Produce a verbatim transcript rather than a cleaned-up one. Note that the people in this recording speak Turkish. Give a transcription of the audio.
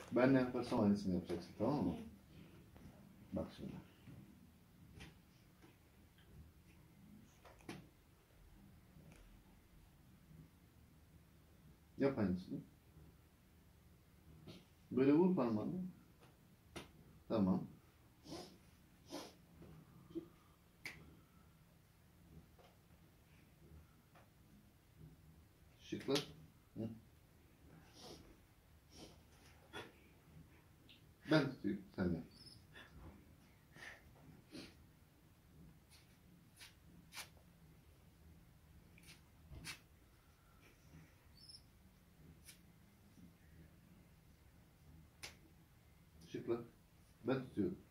Ben ne yaparsam aynısını yapacaksın, tamam mı? Bak şimdi. Yap aynısını. Böyle vur parmağını. Tamam. Şıkla. Hı. Ben tutayım, sen yap. Şıkla. Ben tutuyorum.